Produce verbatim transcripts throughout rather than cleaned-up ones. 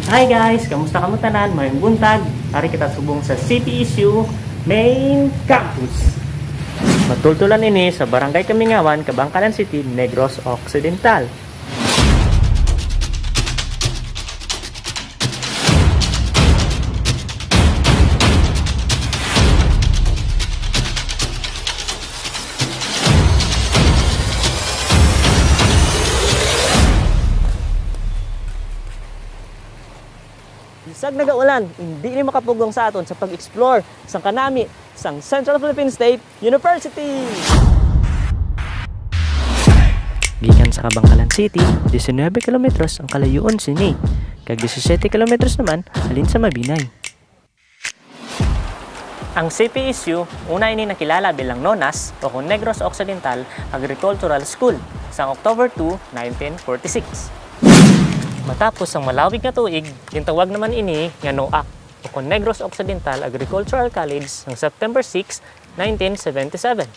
Hi guys! Kamusta kamu tanan? Mayong buntag. Hari kita subong sa C P S U Main Campus. Matultulan ini sa Barangay Kamingawan, Kabangkalan City, Negros Occidental. Bisag nagaulan, hindi ni makapugong sa aton sa pag-explore sang kanami sang Central Philippine State University. Gikan sa Kabangkalan City, nineteen kilometros ang kalayuan sini, kag seventeen kilometros naman halin sa Mabinay. Ang C P S U una ini nakilala bilang Nonas o Negros Occidental Agricultural School sang October second, nineteen forty-six. Matapos ang malawig na tuig, gintawag naman ini nga NOAC o Negros Occidental Agricultural College ng September sixth, nineteen seventy-seven.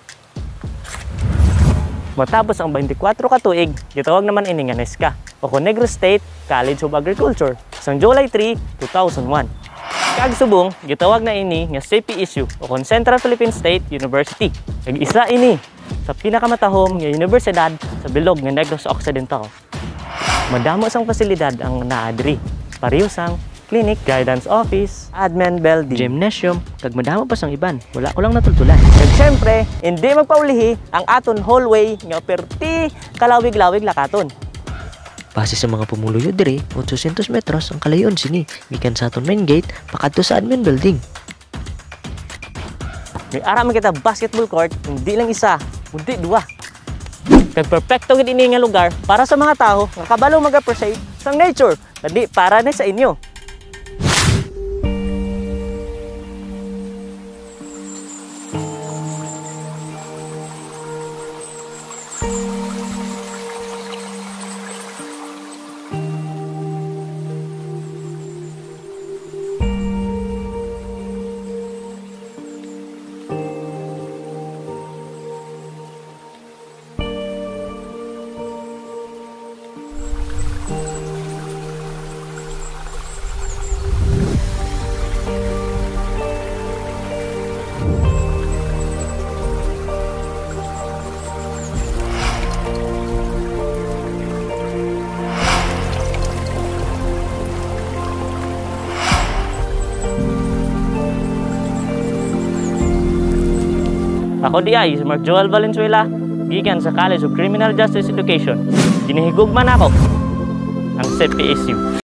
Matapos ang twenty-four ka tuig, gitawag naman ini nga NESCA o Negros State College of Agriculture sang July third, two thousand one. Kagsubong, gitawag na ini nga C P S U o Central Philippine State University. Nag-isa ini sa pinakamatahom nga universidad sa bilog nga Negros Occidental. Madamo sang pasilidad ang naadri. Pareho sang clinic, guidance office, admin building, gymnasium, kag madamo pa sang iban. Wala ko lang natultulan. Kag syempre, hindi magpaulihi ang aton hallway nga perti kalawig-lawig lakaton. Base sa mga pumuluyo diri, eight hundred metros ang kalayon sini, gikan sa aton main gate pakadto sa admin building. May ara man kita basketball court, hindi lang isa, kundi duwa. Kag perfecto gid ini nga lugar para sa mga tao nga kabalo mag-appreciate sang nature, kadi para na sa inyo. Ako di ay, si Mark Joel Valenzuela, gikan sa College of Criminal Justice Education. Ginihigugman ako ang C P S U.